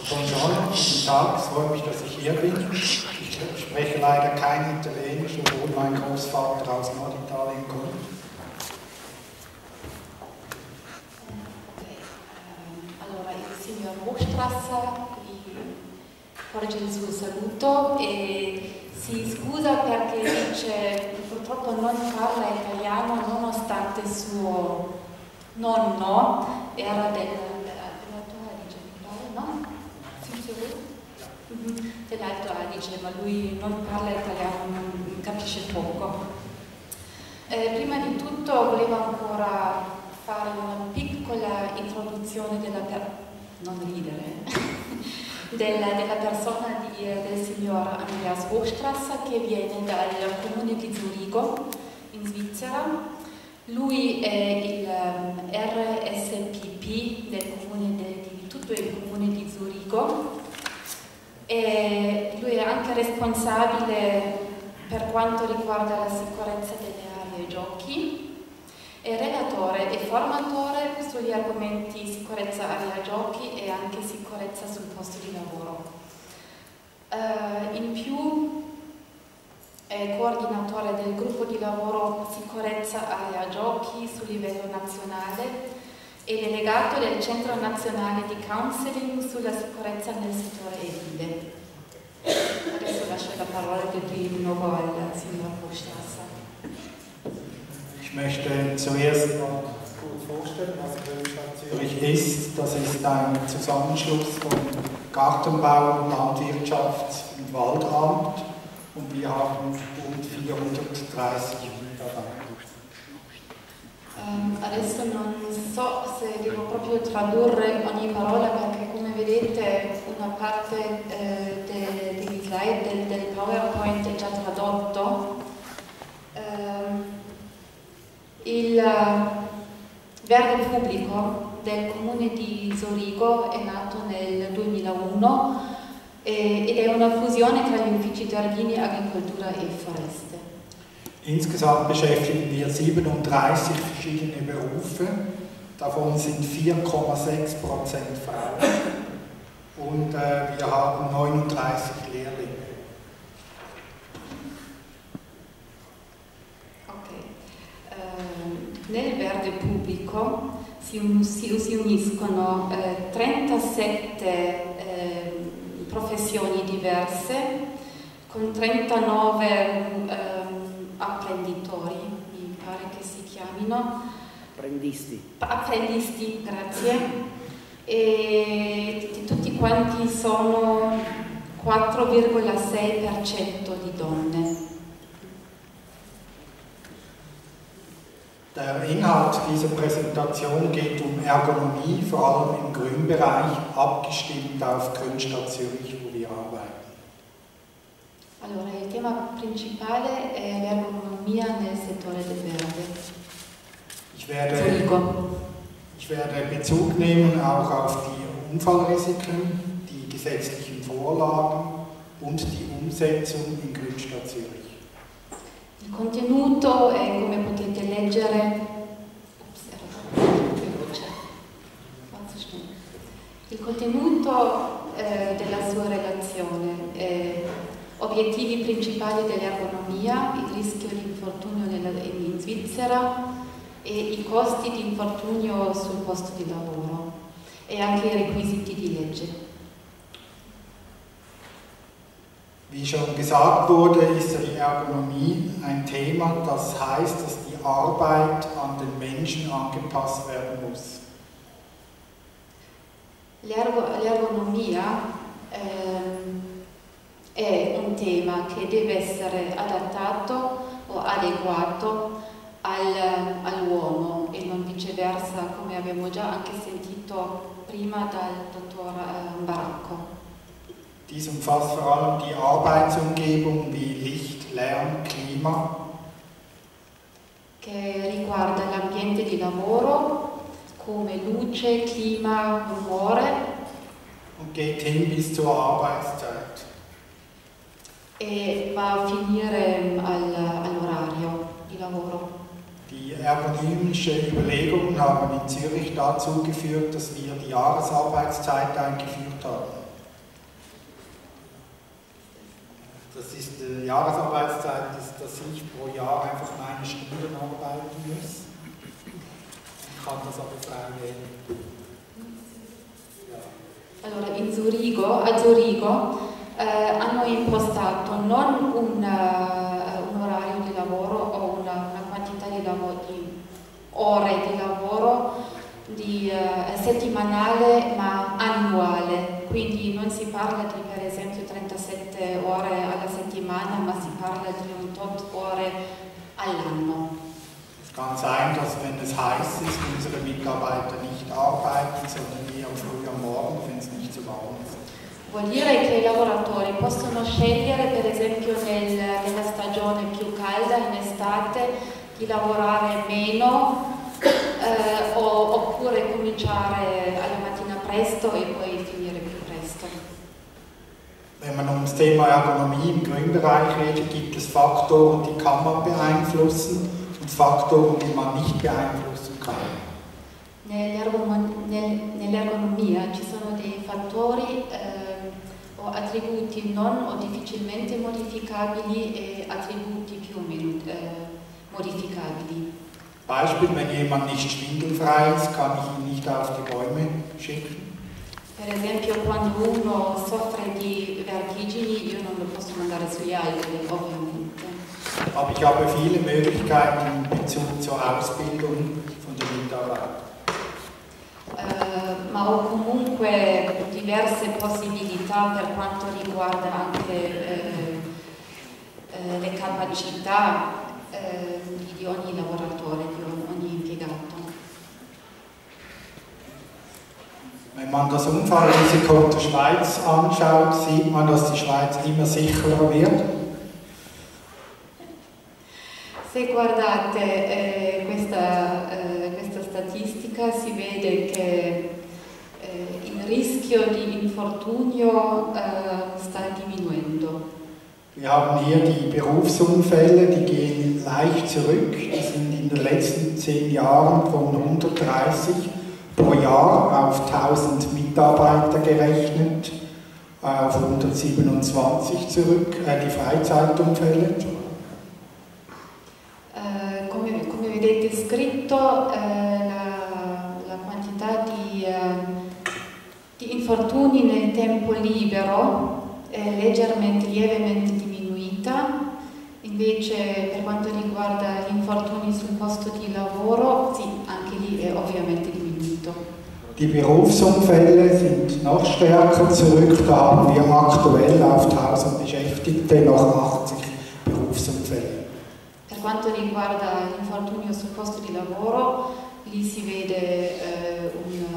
Buongiorno, guten Tag, es freut mich, dass ich hier bin. Ich spreche leider kein Italienisch, obwohl mein Großvater aus Norditalien kommt. Allora, il signor Hochstrasser vi porge il suo saluto e si scusa perché dice purtroppo non parla italiano nonostante suo nonno era dell'Alto Adige, ma lui non parla italiano, non capisce poco. Prima di tutto volevo ancora fare una piccola introduzione della persona del signor Andreas Hochstrasser, che viene dal comune di Zurigo in Svizzera. Lui è il RSPP del comune di tutto il comune di Zurigo. E lui è anche responsabile per quanto riguarda la sicurezza delle aree giochi, è relatore e formatore sugli argomenti sicurezza area giochi e anche sicurezza sul posto di lavoro. In più è coordinatore del gruppo di lavoro sicurezza area giochi su livello nazionale e delegato del Centro Nazionale di Counseling sulla sicurezza nel settore edile. Adesso lascio la parola di nuovo al signor Hochstrasser. Ich möchte zuerst noch kurz vorstellen, was Grünstadt Zürich ist. Das ist ein Zusammenschluss von Gartenbau, Landwirtschaft und Waldamt und wir haben rund 430 Mitarbeiter. Adesso non so se devo proprio tradurre ogni parola perché come vedete una parte degli slide del PowerPoint è già tradotto. Il Verde Pubblico del comune di Zurigo è nato nel 2001 ed è una fusione tra gli uffici giardini, agricoltura e foreste. Insgesamt beschäftigen wir 37 verschiedene Berufe, davon sind 4,6% Frauen und wir haben 39 Lehrlinge. Nel Verde Pubblico si uniscono 37 professioni diverse con 39 apprenditori, mi pare che si chiamino. Apprendisti, grazie. E tutti quanti sono 4,6% di donne. Der Inhalt dieser Präsentation geht um Ergonomie, vor allem im Grünbereich, abgestimmt auf Grünstadt Zürich, wo wir arbeiten. Allora, il tema principale è l'ergonomia nel settore del verde. Ich werde Bezug nehmen auch auf die Unfallrisiken, die gesetzlichen Vorlagen und die Umsetzung in Grünstadt Zürich. Il contenuto è, come potete leggere, il contenuto della sua relazione è obiettivi principali dell'ergonomia, il rischio di infortunio in Svizzera e i costi di infortunio sul posto di lavoro e anche i requisiti di legge. Wie schon gesagt wurde, ist die Ergonomie ein Thema, das heißt, dass die Arbeit an den Menschen angepasst werden muss. L'ergonomia è un tema che deve essere adattato o adeguato all'uomo e non viceversa, come abbiamo già anche sentito prima dal dottor Baracco. Dies umfasst vor allem die Arbeitsumgebung wie Licht, Lärm, Klima. Che riguarda l'ambiente di lavoro come luce, clima, rumore. Und geht hin bis zur Arbeitszeit. E va a finire all'orario di lavoro. Die ergonomische Überlegungen haben in Zürich dazu geführt, dass wir die Jahresarbeitszeit eingeführt haben. Das ist die Jahresarbeitszeit, dass ich pro Jahr einfach meine Stunden arbeiten muss. Ich kann das aber frei wählen. Ja. Allora, a Zurigo hanno impostato non un orario di lavoro o una quantità di ore di lavoro settimanale, ma annuale. Quindi non si parla di, per esempio, 37 ore alla settimana, ma si parla di un tot ore all'anno. Es kann sein, dass wenn es heiß ist, unsere Mitarbeiter nicht arbeiten, sondern eher früh am Morgen, wenn es nicht zu warm ist. Vuol dire che i lavoratori possono scegliere, per esempio nella stagione più calda, in estate, di lavorare meno oppure cominciare alla mattina presto e poi finire più presto. Wenn man um das Thema Ergonomie im Grünbereich redet, gibt es Faktoren, die kann man beeinflussen und Faktoren, die man nicht beeinflussen kann. Nell'ergonomia ci sono dei fattori o attributi non o difficilmente modificabili e attributi più o meno modificabili. Beispiel, wenn jemand nicht schwindelfrei ist, kann ich ihn nicht auf die Bäume schicken. Per esempio, quando uno soffre di vertigini, io non lo posso mandare sugli alberi, ovviamente. Aber ich habe viele Möglichkeiten in Bezug zur Ausbildung von den Mitarbeitern. Ma ho comunque diverse possibilità per quanto riguarda anche le capacità di ogni lavoratore, di ogni impiegato. Wenn man das Unfallrisiko der Schweiz anschaut, sieht man, dass die Schweiz immer sicherer wird. Se guardate questa statistica si vede che il rischio di infortunio sta diminuendo. Wir haben hier die Berufsunfälle, die gehen leicht zurück. Die sind in den letzten 10 Jahren von 130 pro Jahr auf 1000 Mitarbeiter gerechnet, auf 127 zurück, die Freizeitunfälle. Come vedete scritto, la quantità di infortuni nel tempo libero è lievemente diminuita, invece per quanto riguarda gli infortuni sul posto di lavoro, sì, anche lì è ovviamente diminuito. Die Berufsunfälle sind noch stärker zurück, da haben wir aktuell auf 1000 Beschäftigte noch 80 Berufsunfälle. Per quanto riguarda l'infortunio sul posto di lavoro, lì si vede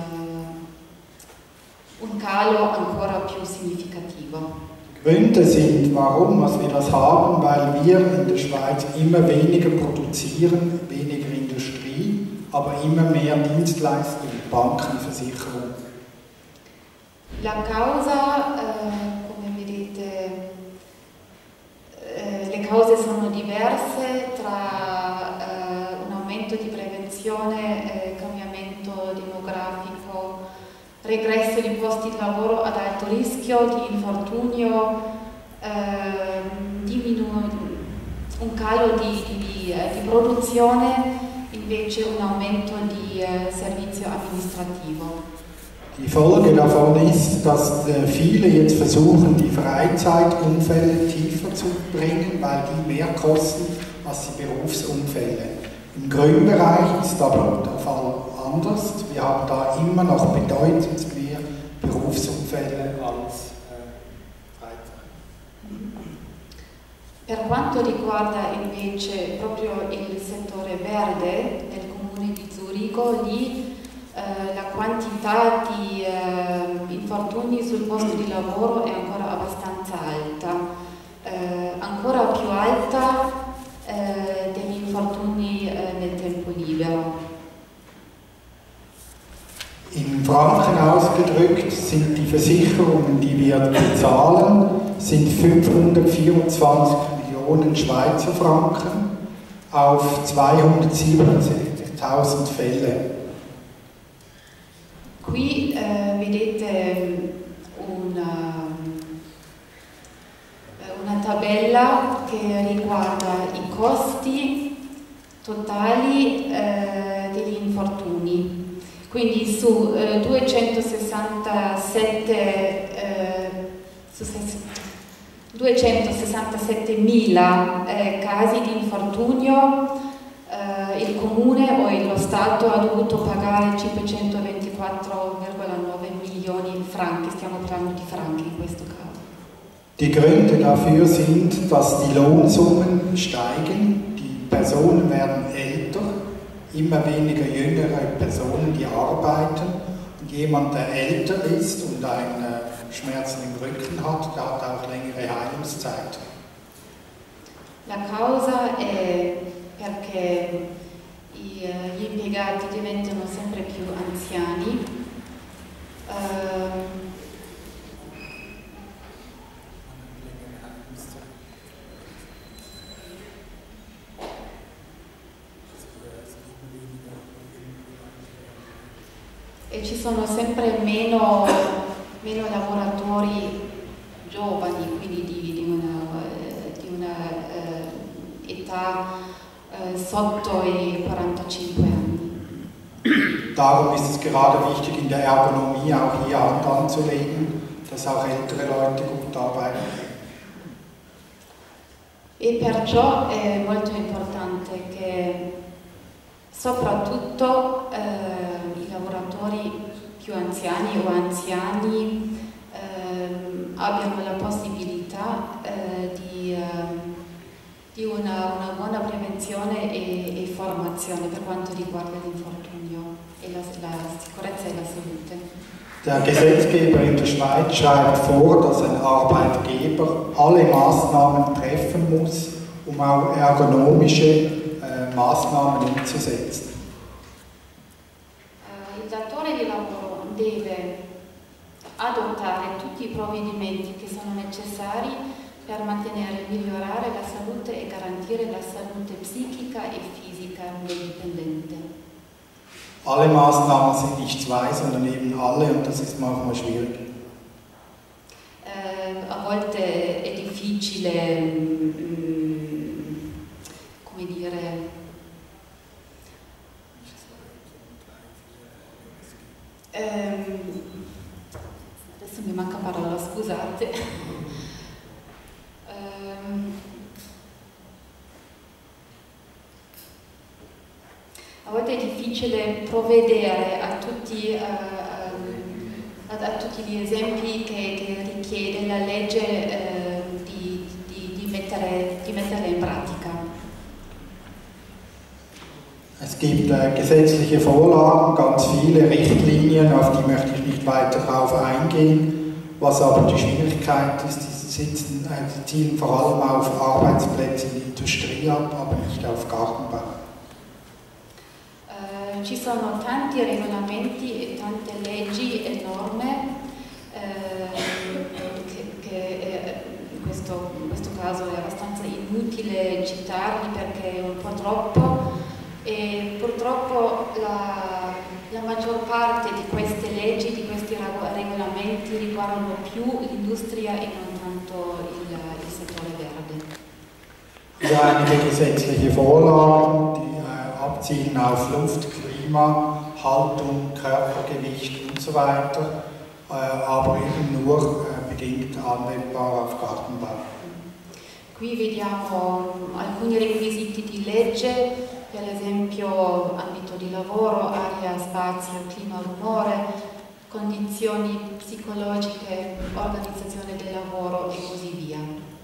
un calo ancora più significativo. Gründe sind, warum wir das haben, weil wir in der Schweiz immer weniger produzieren, weniger Industrie, aber immer mehr Dienstleistungen, Banken, Versicherungen. La causa, come vedete, le cause sono diverse tra un aumento di prevenzione, cambiamento demografico, regresso di posti di lavoro ad alto rischio, di infortunio, un calo di produzione, invece un aumento di servizio amministrativo. Die Folge davon ist, dass viele jetzt versuchen, die Freizeitunfälle tiefer zu bringen, weil die mehr kosten als die Berufsunfälle. Im Grünbereich ist aber der Fall anders. Wir haben da immer noch bedeutend mehr Berufsunfälle als Freizeit. Per quanto riguarda invece proprio il settore verde nel comune di Zurigo, lì la quantità di infortuni sul posto di lavoro è ancora abbastanza alta, ancora più alta degli infortuni nel tempo libero. In Franken ausgedrückt sind die Versicherungen, die wir bezahlen, sind 524 Millionen Schweizer Franken auf 267.000 Fälle. Qui vedete una tabella quella che riguarda i costi totali degli infortuni. Quindi su 267.000 casi di infortunio, il Comune o lo Stato ha dovuto pagare 524,9 milioni di franchi, stiamo parlando di franchi in questo caso. Die Gründe dafür sind, dass die Lohnsummen steigen, die Personen werden älter, immer weniger jüngere Personen, die arbeiten. Und jemand, der älter ist und einen Schmerzen im Rücken hat, der hat auch längere Heilungszeit. La causa è perché gli impiegati diventano sempre più anziani. E ci sono sempre meno lavoratori giovani, quindi di una età sotto i 45 anni. Darum ist es gerade wichtig, in der Ergonomie auch hier Hand anzulegen, dass auch ältere Leute gut arbeiten. E perciò è molto importante che soprattutto i lavoratori più anziani o anziani abbiano la possibilità di una buona prevenzione e formazione per quanto riguarda l'infortunio e la sicurezza e la salute. Der Gesetzgeber in der Schweiz schreibt vor, dass ein Arbeitgeber alle Maßnahmen treffen muss, um auch ergonomische Maßnahmen umzusetzen. Il datore di lavoro deve adottare tutti i provvedimenti che sono necessari per mantenere e migliorare la salute e garantire la salute psichica e fisica del dipendente. Alle Maßnahmen sind nicht zwei, sondern eben alle, und das ist manchmal schwierig. A volte è difficile, come dire, adesso mi manca parola, scusate. A volte è difficile provvedere a tutti gli esempi che richiede la legge di metterla in pratica. Es gibt gesetzliche Vorlagen, ganz viele Richtlinien, auf die möchte ich nicht weiter darauf eingehen. Was aber die Schwierigkeit ist, die zielen vor allem auf Arbeitsplätze in der Industrie ab, aber nicht auf Gartenbau. Ci sono tanti regolamenti e tante leggi e norme che in questo caso è abbastanza inutile citarli perché è un po' troppo, e purtroppo la maggior parte di queste leggi, di questi regolamenti riguardano più l'industria e non tanto il settore verde. Ja, einige gesetzliche Vorlagen, die abzielen auf Luft, Klima, Haltung, Körpergewicht und so weiter, aber eben nur bedingt anwendbar auf Gartenbau. Qui vediamo alcuni requisiti di legge, per esempio ambito di lavoro, aria, spazio, clima, rumore, condizioni psicologiche, organizzazione del lavoro e così via.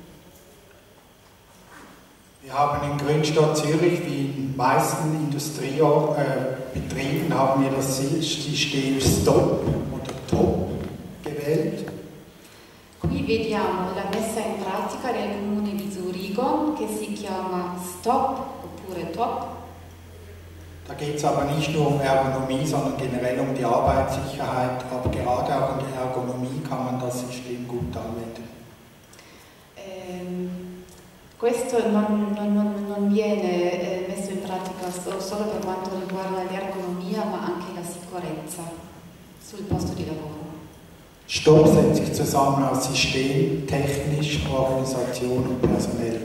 Wir haben in Grünstadt Zürich, wie in den meisten Industriebetrieben, haben wir das System STOP oder TOP gewählt. Qui vediamo la messa in pratica del Comune di Zurigo, che si chiama STOP oppure TOP. Da geht es aber nicht nur um Ergonomie, sondern generell um die Arbeitssicherheit. Aber gerade auch in der Ergonomie kann man das System gut anwenden. Questo non viene messo in pratica solo per quanto riguarda l'ergonomia, ma anche la sicurezza sul posto di lavoro. STOP setzt sich zusammen aus System, technisch, Organisation und personell.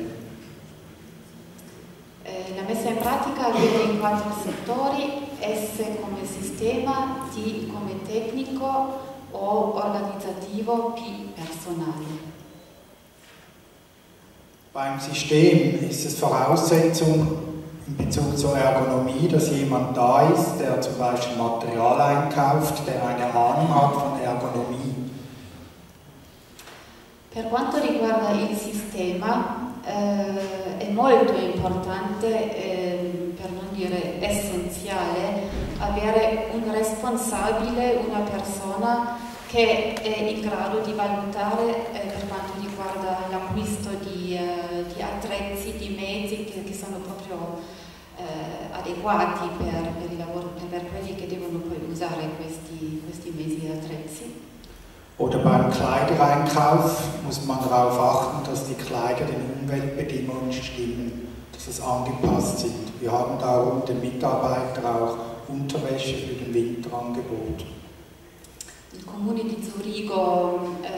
La messa in pratica avviene in 4 settori, S come sistema, T come tecnico, O organizzativo, P personale. Beim System ist es Voraussetzung in Bezug zur Ergonomie, dass jemand da ist, der zum Beispiel Material einkauft, der eine Ahnung hat von Ergonomie. Per quanto riguarda il sistema, è molto importante, per non dire essenziale, avere un responsabile, una persona che è in grado di valutare per quanto riguarda l'acquisto di attrezzi, di mezzi che sono proprio adeguati per quelli che devono poi usare questi mezzi e attrezzi. Oder beim Kleidereinkauf muss man darauf achten, dass die Kleider den Umweltbedingungen stimmen, dass es angepasst sind. Wir haben darum den Mitarbeitern auch Unterwäsche für den Winter angeboten. Il Comune di Zurigo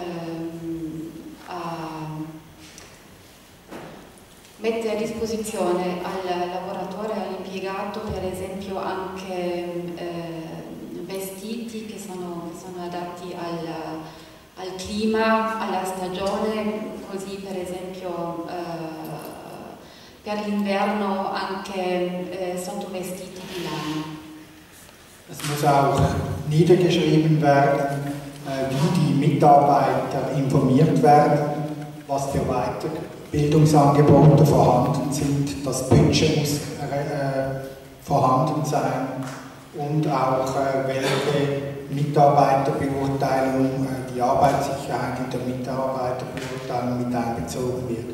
mette a disposizione al lavoratore, all'impiegato, per esempio anche vestiti che sono adatti al clima, alla stagione, così per esempio per l'inverno anche sottovestiti di lana. Es muss auch niedergeschrieben werden, wie die Mitarbeiter informiert werden, was für Weiterbildungsangebote vorhanden sind. Das Budget muss vorhanden sein und auch welche Mitarbeiterbeurteilung, die Arbeitssicherheit in der Mitarbeiterbeurteilung mit einbezogen wird.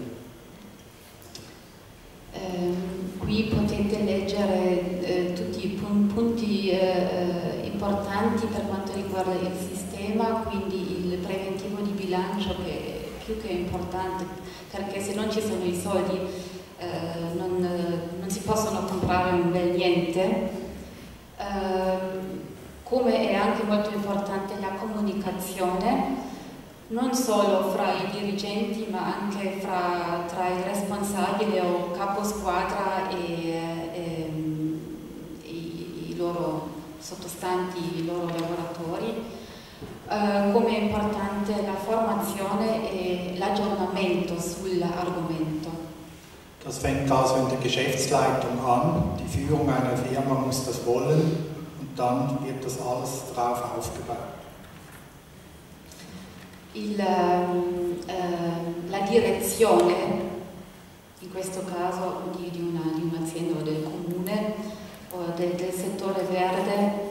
Qui potete leggere tutti i punti importanti per quanto riguarda il sistema, quindi il preventivo di bilancio che è più che importante, perché se non ci sono i soldi non si possono comprare un bel niente. Come è anche molto importante la comunicazione, non solo fra i dirigenti ma anche tra il responsabile o capo squadra e i loro sottostanti, i loro lavoratori. Come è importante la formazione e l'aggiornamento sull'argomento. Das fängt also in der Geschäftsleitung an. Die Führung einer Firma muss das wollen und dann wird das alles darauf aufgebaut. La direzione, in questo caso di un'azienda o del comune o del settore verde,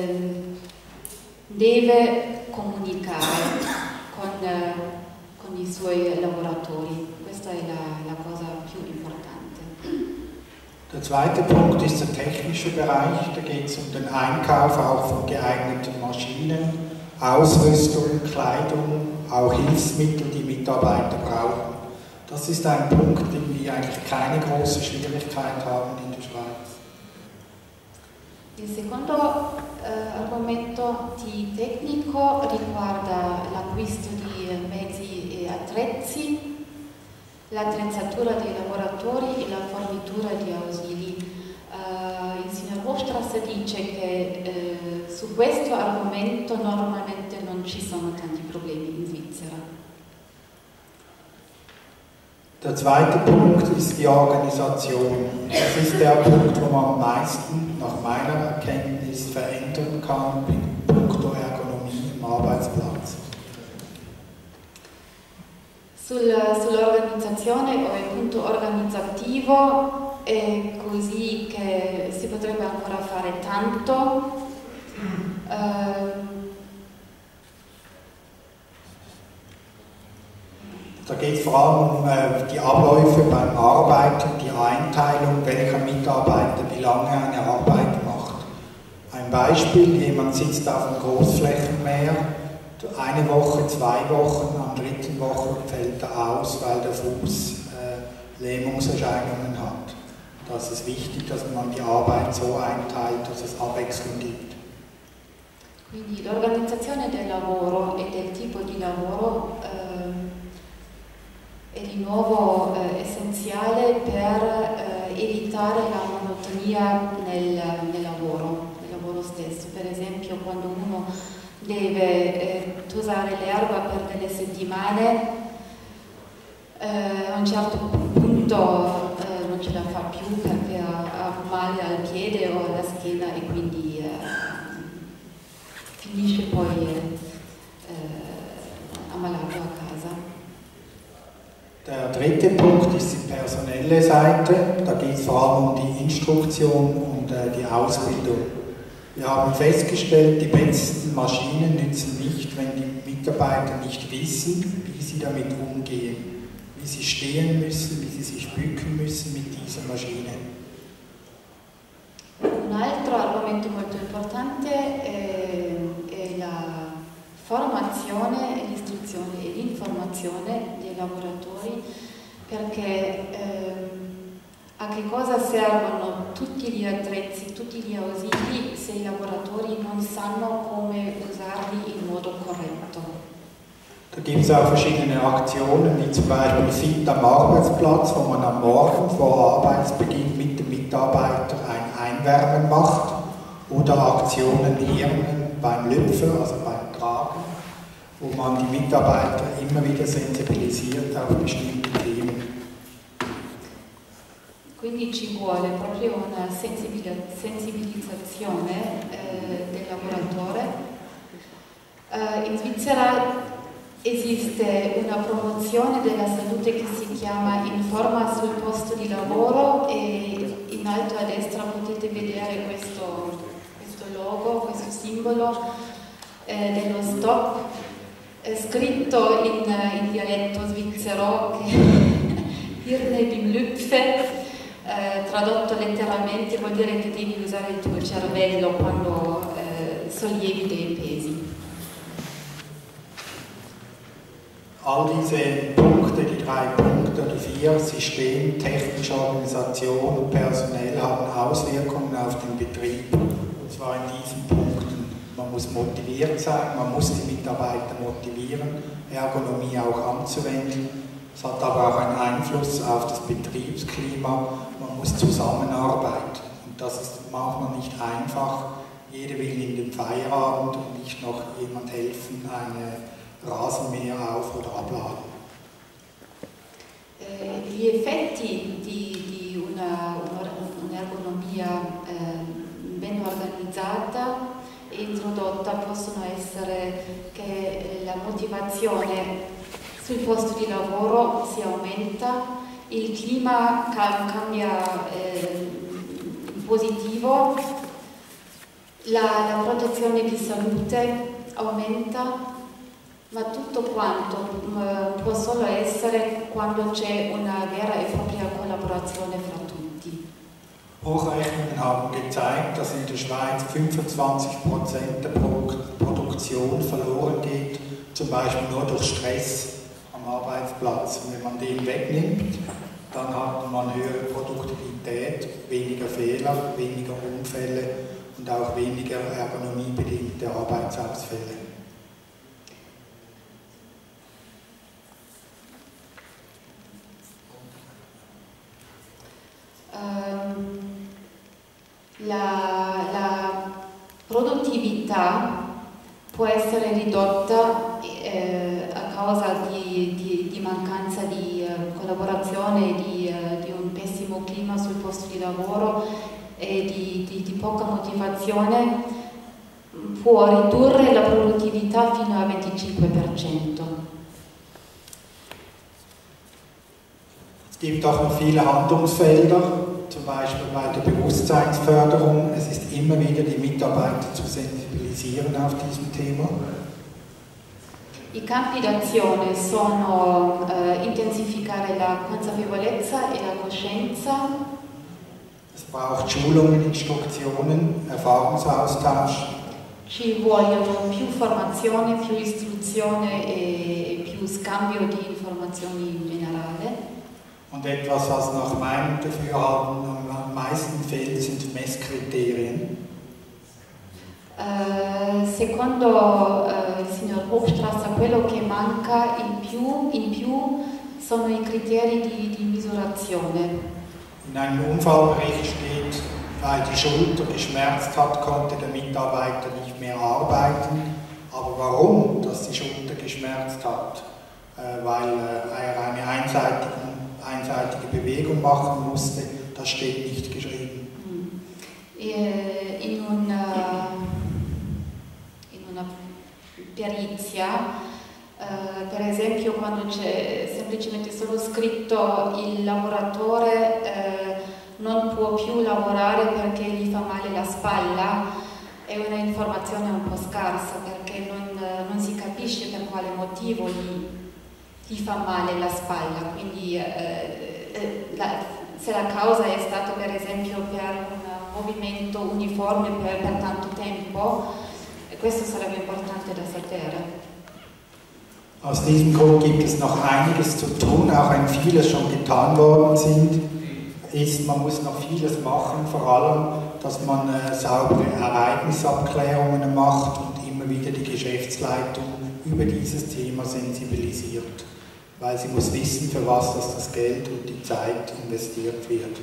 deve comunicare con i suoi lavoratori. Questa è la cosa più importante. Der zweite Punkt ist der technische Bereich. Da geht es um den Einkauf auch von geeigneten Maschinen, Ausrüstung, Kleidung, auch Hilfsmittel, die Mitarbeiter brauchen. Das ist ein Punkt, den wir eigentlich keine große Schwierigkeit haben in der Schweiz. Il secondo argomento tecnico riguarda l'acquisto di mezzi e attrezzi, l'attrezzatura dei lavoratori e la fornitura di ausili. Il signor Hochstrasser dice che su questo argomento normalmente non ci sono tanti problemi in Svizzera. Der zweite Punkt ist die Organisation. Das ist der Punkt, wo man am meisten, nach meiner Erkenntnis, verändern kann in puncto Ergonomie im Arbeitsplatz. Sull'organizzazione o il punto organizzativo è così che si potrebbe ancora fare tanto. Da geht es vor allem um die Abläufe beim Arbeiten, die Einteilung, welcher Mitarbeiter wie lange eine Arbeit macht. Ein Beispiel, jemand sitzt auf einem Großflächenmäher, eine Woche, 2 Wochen, am 3. Woche fällt er aus, weil der Fuß Lähmungserscheinungen hat. Das ist wichtig, dass man die Arbeit so einteilt, dass es Abwechslung gibt. Quindi l'organizzazione del lavoro e del tipo di lavoro è di nuovo essenziale per evitare la monotonia nel lavoro stesso. Per esempio, quando uno deve tosare l'erba per delle settimane, a un certo punto non ce la fa più perché ha male al piede o alla schiena e quindi finisce poi ammalato a casa. Der dritte Punkt ist die personelle Seite. Da geht es vor allem um die Instruktion und die Ausbildung. Wir haben festgestellt, die besten Maschinen nützen nicht, wenn die Mitarbeiter nicht wissen, wie sie damit umgehen, wie sie stehen müssen, wie sie sich bücken müssen mit dieser Maschine. Un altro argomento molto importante è la formazione, l'istruzione e l'informazione dei lavoratori, perché a che cosa servono tutti gli attrezzi, tutti gli ausili se i lavoratori non sanno come usarli in modo corretto? Da gibt es auch verschiedene Aktionen, wie zum Beispiel Fit am Arbeitsplatz, wo man am Morgen vor Arbeitsbeginn mit dem Mitarbeiter ein Einwärmen macht, oder Aktionen Hirnen beim Lüpfen, also beim Tragen, wo man die Mitarbeiter immer wieder sensibilisiert auf bestimmte Themen. Quindi ci vuole proprio una sensibilizzazione del lavoratore. In Svizzera esiste una promozione della salute che si chiama Informa sul posto di lavoro e in alto a destra potete vedere questo logo, questo simbolo dello stop scritto in dialetto svizzero che Hirne bim Lüpfe, tradotto letteralmente vuol dire che devi usare il tuo cervello quando sollievi dei pesi. All diese Punkte, die 3 Punkte, die 4, System, technische Organisation und personell, haben Auswirkungen auf den Betrieb. Und zwar in diesen Punkten. Man muss motiviert sein, man muss die Mitarbeiter motivieren, Ergonomie auch anzuwenden. Es hat aber auch einen Einfluss auf das Betriebsklima. Man muss zusammenarbeiten. Und das ist manchmal nicht einfach. Jeder will in den Feierabend und nicht noch jemand helfen, eine Rasenmäher auf- oder abladen. Gli effetti di un'ergonomia ben organizzata e introdotta possono essere che la motivazione sul posto di lavoro si aumenta, il clima cambia in positivo, la protezione di salute aumenta. Ma tutto quanto può solo essere quando c'è una vera e propria collaborazione fra tutti. Hochrechnungen haben gezeigt, dass in der Schweiz 25% der Produktion verloren geht, zum Beispiel nur durch Stress am Arbeitsplatz. Und wenn man den wegnimmt, dann hat man höhere Produktivität, weniger Fehler, weniger Unfälle und auch weniger ergonomiebedingte Arbeitsausfälle. La produttività può essere ridotta a causa di mancanza di collaborazione, di un pessimo clima sul posto di lavoro e di poca motivazione, può ridurre la produttività fino al 25%. Es gibt auch noch viele Handlungsfelder, zum Beispiel bei der Bewusstseinsförderung. Es ist immer wieder die Mitarbeiter zu sensibilisieren auf diesem Thema. I campi d'azione sono intensificare la consapevolezza e la coscienza. Es braucht Schulungen, Instruktionen, Erfahrungsaustausch. Ci vogliono più formazione, più istruzione e più scambio di informazioni in generale. Und etwas, was nach meinem Dafürhalten am meisten fehlt, sind Messkriterien. Secondo il signor Hofstrasser quello che manca in più sono i criteri di misurazione. In einem Unfallbericht steht, weil die Schulter geschmerzt hat, konnte der Mitarbeiter nicht mehr arbeiten. Aber warum, dass die Schulter geschmerzt hat? Weil er eine einseitige Bewegung machen musste, das steht nicht geschrieben. In una perizia, per esempio quando c'è semplicemente solo scritto il lavoratore non può più lavorare perché gli fa male la spalla, è una informazione un po' scarsa perché non si capisce per quale motivo gli fa male la spalla, quindi se la causa è stata per esempio per un movimento uniforme per tanto tempo, questo sarebbe importante da sapere. Aus diesem Grund gibt es noch einiges zu tun, auch wenn vieles schon getan worden ist. Man muss noch vieles machen, vor allem, dass man saubere Ereignisabklärungen macht und immer wieder die Geschäftsleitung über dieses Thema sensibilisiert, weil sie muss wissen, für was das Geld und die Zeit investiert wird.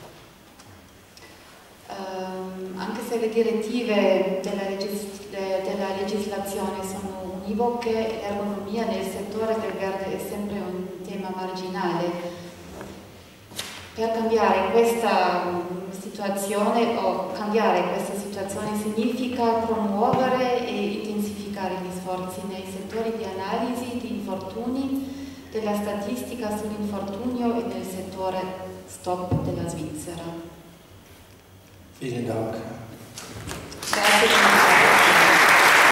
Anche se le direttive della legislazione sono univoche, l'ergonomia nel settore del verde è sempre un tema marginale. Per cambiare questa situazione significa promuovere e intensificare gli sforzi nei settori di analisi di infortuni, della statistica sull'infortunio e nel settore stop della Svizzera. Vielen Dank. Grazie.